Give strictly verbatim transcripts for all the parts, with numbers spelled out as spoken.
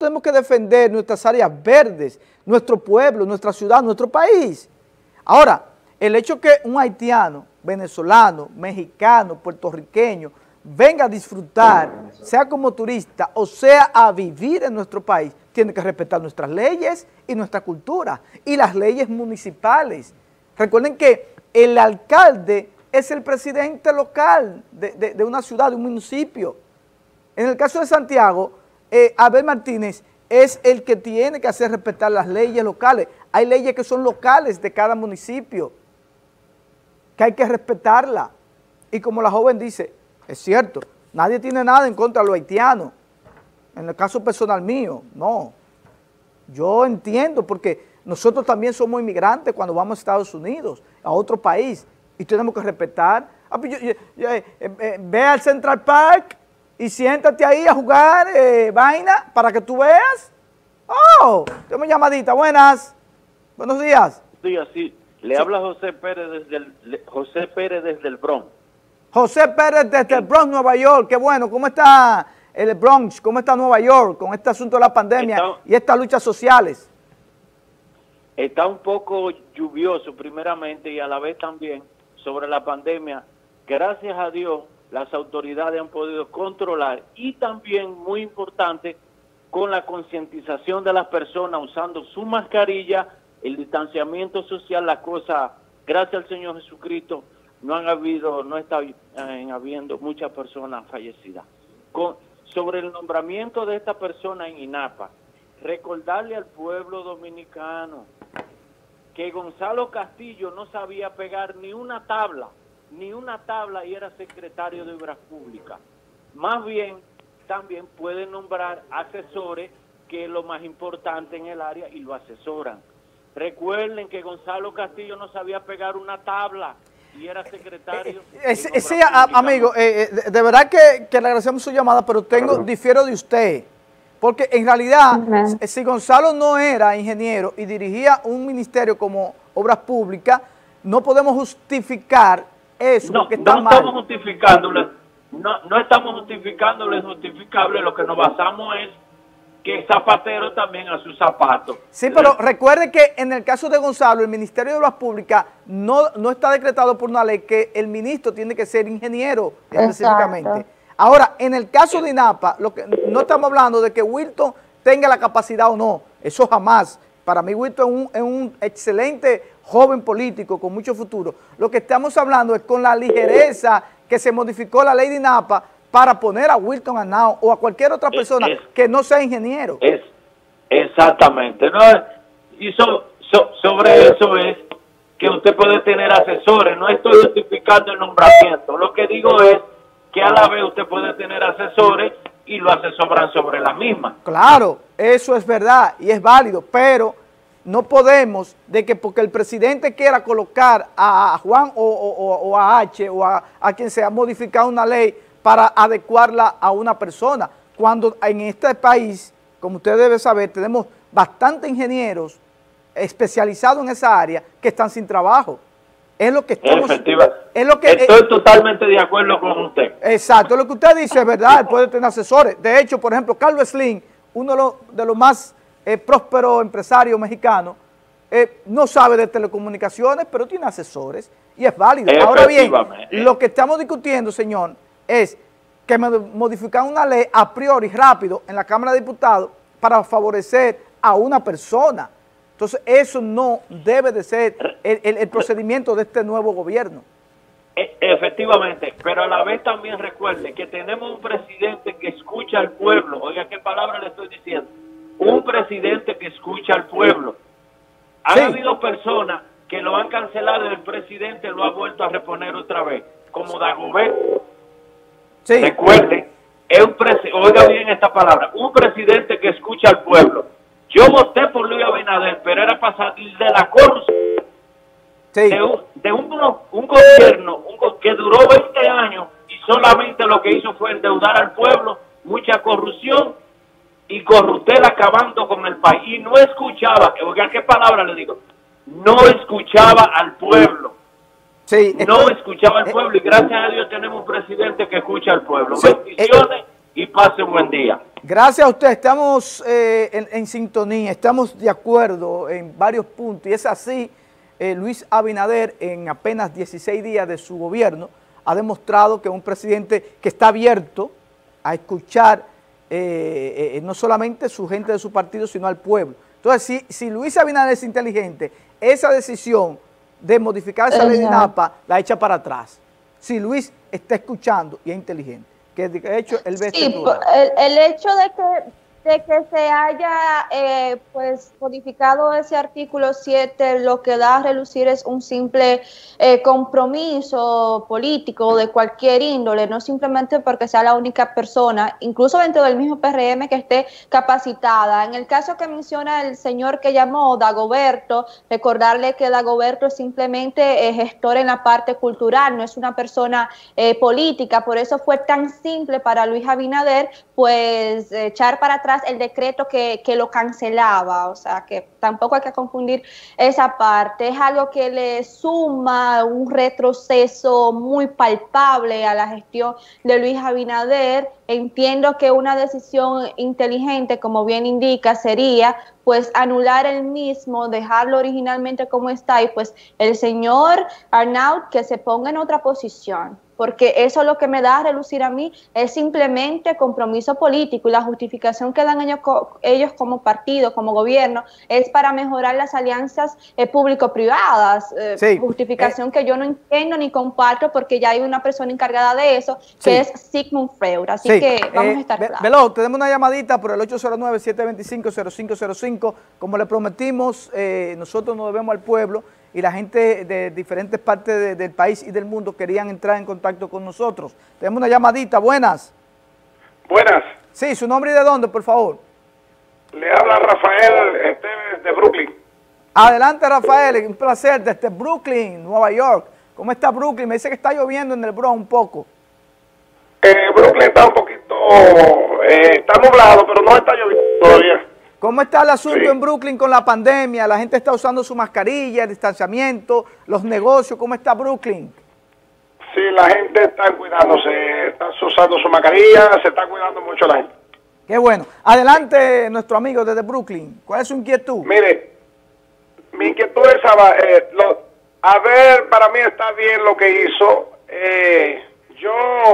tenemos que defender nuestras áreas verdes, nuestro pueblo, nuestra ciudad, nuestro país. Ahora, el hecho que un haitiano, venezolano, mexicano, puertorriqueño, venga a disfrutar, sea como turista o sea a vivir en nuestro país, tiene que respetar nuestras leyes y nuestra cultura y las leyes municipales. Recuerden que el alcalde es el presidente local de, de, de una ciudad, de un municipio. En el caso de Santiago, eh, Abel Martínez es el que tiene que hacer respetar las leyes locales. Hay leyes que son locales de cada municipio, que hay que respetarla. Y como la joven dice, es cierto, nadie tiene nada en contra de los haitianos. En el caso personal mío, no. Yo entiendo porque nosotros también somos inmigrantes cuando vamos a Estados Unidos, a otro país, y tenemos que respetar. Ah, pues yo, yo, yo, eh, eh, ve al Central Park y siéntate ahí a jugar eh, vaina para que tú veas. Oh, tengo una llamadita. Buenas. Buenos días. Sí, así. Le sí. habla José Pérez desde el, le, José Pérez desde el Bronx. José Pérez desde el Bronx, Nueva York. Qué bueno. ¿Cómo está el Bronx? ¿Cómo está Nueva York con este asunto de la pandemia está, y estas luchas sociales? Está un poco lluvioso primeramente y a la vez también sobre la pandemia. Gracias a Dios las autoridades han podido controlar y también, muy importante, con la concientización de las personas usando su mascarilla, el distanciamiento social, la cosa, gracias al Señor Jesucristo, no han habido, no está eh, habiendo muchas personas fallecidas. Con, sobre el nombramiento de esta persona en INAPA, recordarle al pueblo dominicano que Gonzalo Castillo no sabía pegar ni una tabla, ni una tabla y era secretario de Obras Públicas. Más bien, también pueden nombrar asesores, que es lo más importante en el área, y lo asesoran. Recuerden que Gonzalo Castillo no sabía pegar una tabla y era secretario. Eh, eh, sí, amigo, eh, de, de verdad que, que le agradecemos su llamada, pero tengo, difiero de usted. Porque en realidad, uh-huh. si Gonzalo no era ingeniero y dirigía un ministerio como Obras Públicas, no podemos justificar eso. No, porque está no mal. estamos justificándole, no, no estamos justificándole justificable, lo que nos basamos es que Zapatero también a sus zapatos. Sí, pero ¿sí? Recuerde que en el caso de Gonzalo, el Ministerio de Obras Públicas no, no está decretado por una ley que el ministro tiene que ser ingeniero específicamente. Exacto. Ahora, en el caso de INAPA, lo que, no estamos hablando de que Wilton tenga la capacidad o no, eso jamás. Para mí Wilton es un, es un excelente joven político con mucho futuro. Lo que estamos hablando es con la ligereza que se modificó la ley de INAPA para poner a Wilton Henao o a cualquier otra persona es, es, que no sea ingeniero. Es, exactamente. ¿No? Y so, so, sobre eso es que usted puede tener asesores. No estoy justificando el nombramiento. Lo que digo es que a la vez usted puede tener asesores y lo asesoran sobre la misma. Claro, eso es verdad y es válido, pero no podemos de que porque el presidente quiera colocar a Juan o, o, o a H o a, a quien sea modificar una ley para adecuarla a una persona, cuando en este país, como usted debe saber, tenemos bastantes ingenieros especializados en esa área que están sin trabajo. Es lo que estamos... Efectiva. Es lo que, Estoy eh, totalmente de acuerdo con usted. Exacto, lo que usted dice es verdad, él puede tener asesores. De hecho, por ejemplo, Carlos Slim, uno de los, de los más eh, prósperos empresarios mexicanos, eh, no sabe de telecomunicaciones, pero tiene asesores y es válido. Ahora bien, lo que estamos discutiendo, señor, es que modificar una ley a priori rápido en la Cámara de Diputados para favorecer a una persona. Entonces, eso no debe de ser el, el, el procedimiento de este nuevo gobierno. Efectivamente, pero a la vez también recuerde que tenemos un presidente que escucha al pueblo. Oiga, ¿qué palabra le estoy diciendo? Un presidente que escucha al pueblo. Han sí. habido personas que lo han cancelado y el presidente lo ha vuelto a reponer otra vez, como Dagoberto. Sí. Recuerde, es un oiga bien esta palabra, un presidente que escucha al pueblo. Yo voté por Luis Abinader, pero era para salir de la corrupción. Sí. De, un, de un, un gobierno un, que duró veinte años y solamente lo que hizo fue endeudar al pueblo, mucha corrupción y corruptel acabando con el país. Y no escuchaba, oiga, ¿qué palabra le digo? No escuchaba al pueblo. Sí, no esto, escuchaba al pueblo y gracias a Dios tenemos un presidente que escucha al pueblo. Sí, Bendiciones. y pase un buen día. Gracias a usted, estamos eh, en, en sintonía, estamos de acuerdo en varios puntos y es así, eh, Luis Abinader en apenas dieciséis días de su gobierno ha demostrado que es un presidente que está abierto a escuchar eh, eh, no solamente su gente de su partido, sino al pueblo. Entonces, si, si Luis Abinader es inteligente, esa decisión de modificar esa ley de INAPA la echa para atrás. Si Luis está escuchando y es inteligente, que de hecho él ve sí, este el, el hecho de que, de que se haya eh, pues modificado ese artículo siete, lo que da a relucir es un simple eh, compromiso político de cualquier índole, no simplemente porque sea la única persona, incluso dentro del mismo P R M, que esté capacitada. En el caso que menciona el señor que llamó, Dagoberto, recordarle que Dagoberto es simplemente eh, gestor en la parte cultural, no es una persona eh, política, por eso fue tan simple para Luis Abinader pues echar para atrás el decreto que, que lo cancelaba, o sea que tampoco hay que confundir esa parte, es algo que le suma un retroceso muy palpable a la gestión de Luis Abinader. Entiendo que una decisión inteligente, como bien indica, sería pues anular el mismo, dejarlo originalmente como está y pues el señor Arnaud que se ponga en otra posición, porque eso lo que me da a relucir a mí es simplemente compromiso político y la justificación que dan ellos, ellos como partido, como gobierno, es para mejorar las alianzas eh, público-privadas, eh, sí, justificación eh, que yo no entiendo ni comparto porque ya hay una persona encargada de eso, que sí. es Sigmund Freud, así sí. que vamos eh, a estar claros. Veloz, tenemos una llamadita por el ocho cero nueve, siete dos cinco, cero cinco cero cinco, como le prometimos, eh, nosotros nos debemos al pueblo y la gente de diferentes partes de, del país y del mundo querían entrar en contacto con nosotros. Tenemos una llamadita, buenas. Buenas. Sí, su nombre y de dónde, por favor. Le habla Rafael Esteves de Brooklyn. Adelante, Rafael, un placer, desde Brooklyn, Nueva York. ¿Cómo está Brooklyn? Me dice que está lloviendo en el Bronx un poco. Eh, Brooklyn está un poquito, eh, está nublado, pero no está lloviendo todavía. ¿Cómo está el asunto Sí. en Brooklyn con la pandemia? La gente está usando su mascarilla, el distanciamiento, los negocios. ¿Cómo está Brooklyn? Sí, la gente está cuidándose, está usando su mascarilla, se está cuidando mucho la gente. Qué bueno. Adelante, nuestro amigo desde Brooklyn. ¿Cuál es su inquietud? Mire, mi inquietud es, eh, lo, a ver, para mí está bien lo que hizo. Eh, yo,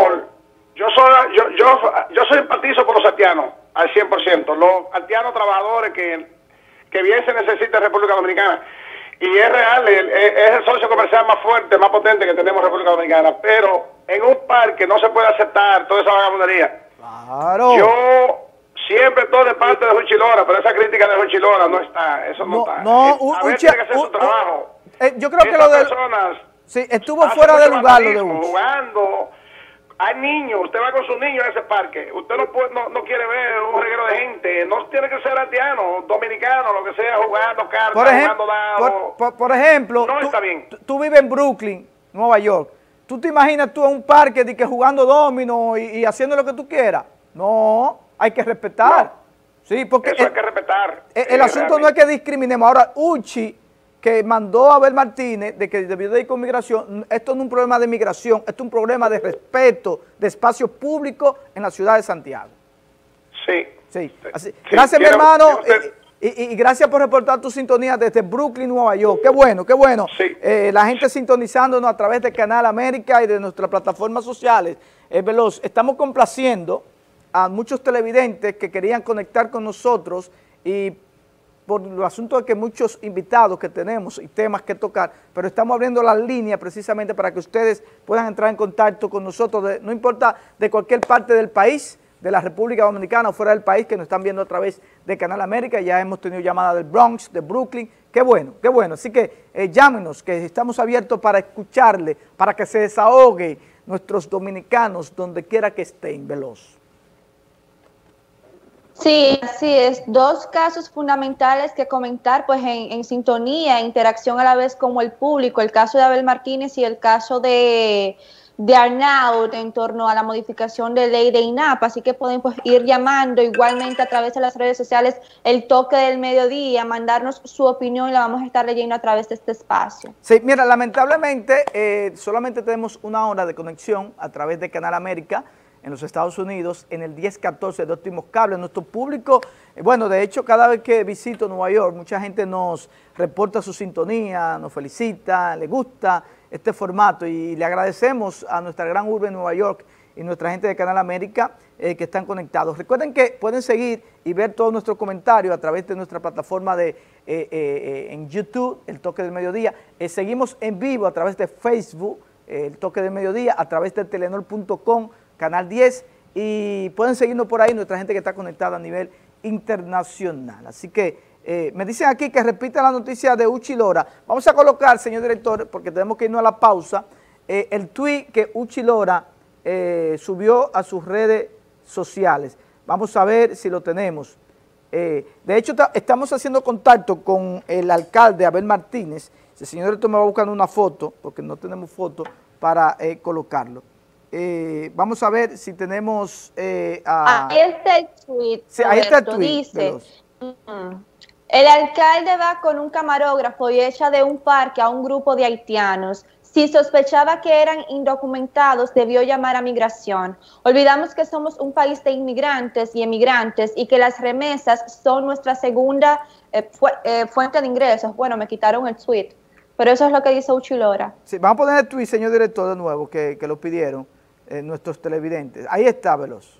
yo soy, yo, yo, yo soy partizo por los haitianos al cien por ciento. Los haitianos trabajadores que, que bien se necesita en República Dominicana. Y es real, es, es el socio comercial más fuerte, más potente que tenemos en República Dominicana. Pero en un parque no se puede aceptar toda esa vagabundería. Claro. Yo siempre estoy de parte de Huichilora, pero esa crítica de Huichilora no está, eso no, No, está. no, Eh, un- a un ver, che- tiene que hacer un- su trabajo. Eh, yo creo que Esas lo de... personas Sí, estuvo hacen fuera de mucho lugar lo de vandalismo, Uchi. jugando. Hay niños, usted va con sus niños a ese parque, usted no puede, no, no quiere ver un reguero de gente, no tiene que ser haitiano, dominicano, lo que sea, jugando cartas, Por, ejem- jugando dados. por, por- por ejemplo, No tú, está bien. tú- tú vives en Brooklyn, Nueva York. ¿Tú te imaginas tú en un parque de que jugando domino y, y haciendo lo que tú quieras? No, hay que respetar. No. Sí, porque Eso el, hay que respetar. el- el eh, asunto no es que discriminemos. Ahora, Uchi, que mandó a Abel Martínez de que debió de ir con migración, esto no es un problema de migración, esto es un problema de respeto de espacios públicos en la ciudad de Santiago. Sí. Sí, así. Sí, Gracias, mi tiene- hermano, tiene usted- y, y- y gracias por reportar tu sintonía desde Brooklyn, Nueva York. Qué bueno, qué bueno. Sí. Eh, la gente sintonizándonos a través de Canal América y de nuestras plataformas sociales. Eh, Veloz, estamos complaciendo a muchos televidentes que querían conectar con nosotros y por el asunto de que muchos invitados que tenemos y temas que tocar, pero estamos abriendo la línea precisamente para que ustedes puedan entrar en contacto con nosotros, de, no importa de cualquier parte del país, de la República Dominicana o fuera del país, que nos están viendo a través de Canal América. Ya hemos tenido llamadas del Bronx, de Brooklyn. Qué bueno, qué bueno. Así que eh, llámenos, que estamos abiertos para escucharle, para que se desahogue nuestros dominicanos donde quiera que estén. Veloz. Sí, así es. Dos casos fundamentales que comentar, pues en, en sintonía, interacción a la vez como el público, el caso de Abel Martínez y el caso de, de Arnaud en torno a la modificación de ley de INAPA, así que pueden pues ir llamando igualmente a través de las redes sociales El Toque del Mediodía, mandarnos su opinión y la vamos a estar leyendo a través de este espacio. Sí, mira, lamentablemente eh, solamente tenemos una hora de conexión a través de Canal América. en los Estados Unidos, en el diez catorce de Óptimos Cables. Nuestro público, eh, bueno, de hecho, cada vez que visito Nueva York, mucha gente nos reporta su sintonía, nos felicita, le gusta este formato y le agradecemos a nuestra gran urbe en Nueva York y nuestra gente de Canal América eh, que están conectados. Recuerden que pueden seguir y ver todos nuestros comentarios a través de nuestra plataforma de, eh, eh, en YouTube, El Toque del Mediodía. Eh, seguimos en vivo a través de Facebook, eh, El Toque del Mediodía, a través de telenor punto com, Canal diez, y pueden seguirnos por ahí, nuestra gente que está conectada a nivel internacional. Así que eh, me dicen aquí que repita la noticia de Uchi Lora. Vamos a colocar, señor director, porque tenemos que irnos a la pausa, eh, el tuit que Uchi Lora eh, subió a sus redes sociales. Vamos a ver si lo tenemos. Eh, de hecho, estamos haciendo contacto con el alcalde Abel Martínez. El señor director me va buscando una foto, porque no tenemos foto para eh, colocarlo. Eh, vamos a ver si tenemos... Eh, a... Ahí está el tweet. Sí, ahí está el tweet. Dice, el alcalde va con un camarógrafo y echa de un parque a un grupo de haitianos. Si sospechaba que eran indocumentados, debió llamar a migración. Olvidamos que somos un país de inmigrantes y emigrantes y que las remesas son nuestra segunda eh, fu eh, fuente de ingresos. Bueno, me quitaron el tweet, pero eso es lo que dice Uchi Lora. Sí, vamos a poner el tweet, señor director, de nuevo, que, que lo pidieron eh, nuestros televidentes. Ahí está, Veloz.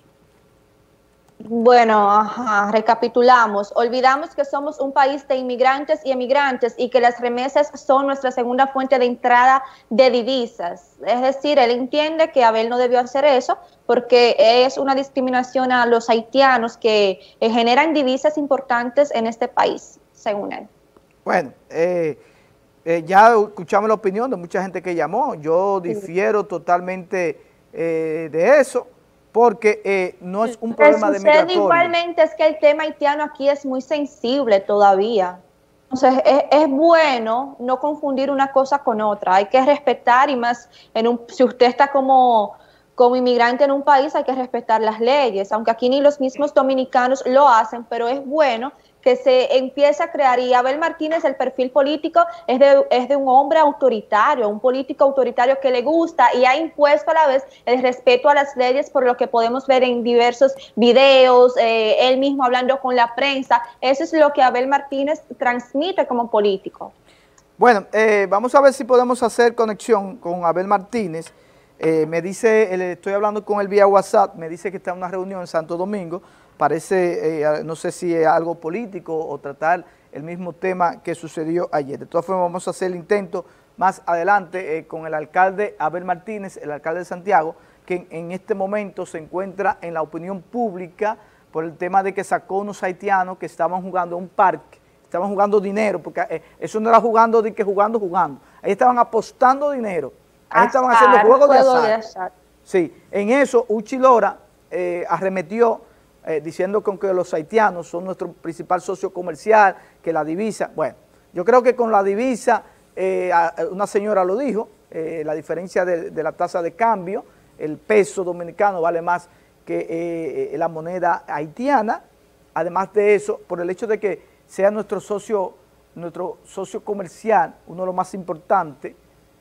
Bueno, ajá, recapitulamos. Olvidamos que somos un país de inmigrantes y emigrantes y que las remesas son nuestra segunda fuente de entrada de divisas. Es decir, él entiende que Abel no debió hacer eso porque es una discriminación a los haitianos que eh, generan divisas importantes en este país, según él. Bueno, eh, eh, ya escuchamos la opinión de mucha gente que llamó. Yo difiero sí. totalmente eh, de eso. Porque eh, no es un problema de migratorio. Igualmente es que el tema haitiano aquí es muy sensible todavía. Entonces es, es bueno no confundir una cosa con otra. Hay que respetar y más, en un, si usted está como, como inmigrante en un país hay que respetar las leyes. Aunque aquí ni los mismos dominicanos lo hacen, pero es bueno que se empiece a crear, y Abel Martínez, el perfil político es de, es de un hombre autoritario, un político autoritario que le gusta y ha impuesto a la vez el respeto a las leyes, por lo que podemos ver en diversos videos, eh, él mismo hablando con la prensa. Eso es lo que Abel Martínez transmite como político. Bueno, eh, vamos a ver si podemos hacer conexión con Abel Martínez. Eh, me dice, eh, estoy hablando con él vía WhatsApp, me dice que está en una reunión en Santo Domingo. Parece, eh, no sé si es algo político o tratar el mismo tema que sucedió ayer. De todas formas, vamos a hacer el intento más adelante eh, con el alcalde Abel Martínez, el alcalde de Santiago, que en, en este momento se encuentra en la opinión pública por el tema de que sacó unos haitianos que estaban jugando en un parque, estaban jugando dinero, porque eh, eso no era jugando de que jugando, jugando. Ahí estaban apostando dinero, ahí estaban haciendo juegos de azar. de azar. Sí, en eso Uchi Lora eh, arremetió Eh, diciendo con que los haitianos son nuestro principal socio comercial, que la divisa, bueno, yo creo que con la divisa, eh, una señora lo dijo, eh, la diferencia de, de la tasa de cambio, el peso dominicano vale más que eh, la moneda haitiana. Además de eso, por el hecho de que sea nuestro socio, nuestro socio comercial, uno de los más importantes,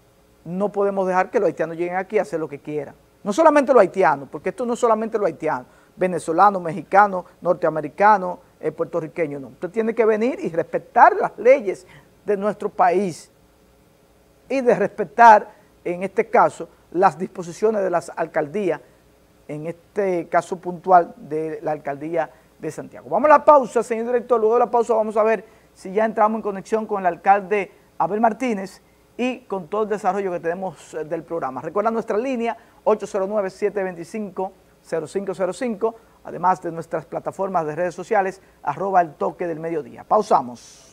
no podemos dejar que los haitianos lleguen aquí a hacer lo que quieran. No solamente los haitianos, porque esto no es solamente los haitianos, venezolano, mexicano, norteamericano, eh, puertorriqueño, no. Usted tiene que venir y respetar las leyes de nuestro país y de respetar, en este caso, las disposiciones de las alcaldías, en este caso puntual de la alcaldía de Santiago. Vamos a la pausa, señor director. Luego de la pausa vamos a ver si ya entramos en conexión con el alcalde Abel Martínez y con todo el desarrollo que tenemos del programa. Recuerda nuestra línea ocho cero nueve, siete dos cinco, cero cinco cero cinco, además de nuestras plataformas de redes sociales, arroba el toque del mediodía. Pausamos.